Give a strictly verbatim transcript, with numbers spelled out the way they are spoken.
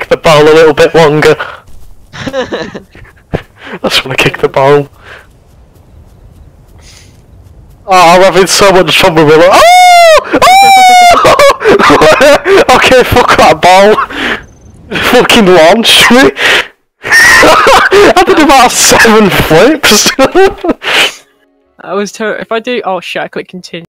the ball a little bit longer. I just want to kick the ball. Oh, I'm having so much fun with it. Oh! Oh! Okay, fuck that ball. Fucking launched me. I did about seven flips. I was ter- if I do- oh shit, I click continue.